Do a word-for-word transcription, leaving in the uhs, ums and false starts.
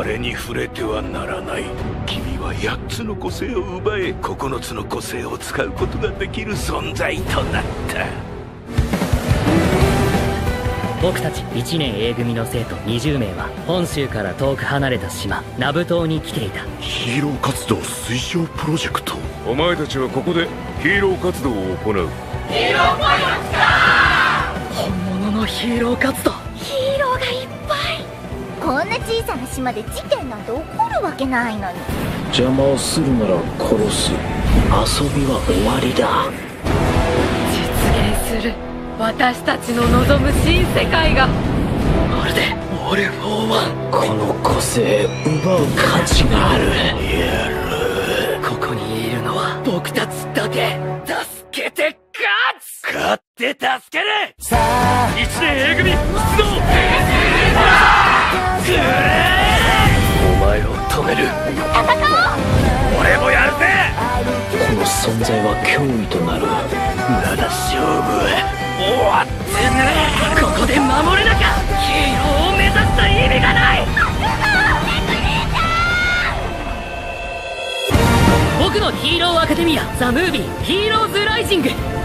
れに触れてはならない。君はやっつの個性を奪え、ここのつの個性を使うことができる存在となった。 僕たちいちねん A 組の生徒にじゅうめいは本州から遠く離れた島ナブ島に来ていた。 ヒーロー活動推奨プロジェクト。 お前たちはここでヒーロー活動を行う。 ヒーローパイロットだ。 本物のヒーロー活動。 ヒーローがいっぱい。こんな小さな島で事件なんて起こるわけないのに。 邪魔をするなら殺す。遊びは終わりだ。 実現する私たちの望む新世界が。 まるでオール・フォー・ワン。 この個性奪う価値がある。 ここにいるのは僕たちだけ。助けて勝つ。 勝って助ける。 さあいちねん A 組出動。 くれお前を止める。 戦おう。 俺もやるぜ。 この存在は脅威となる。 まだ勝負は終わってね。 ここで守れなきゃヒーローを目指した意味がない。僕のヒーローアカデミアザ・ムービーヒーローズ・ライジング。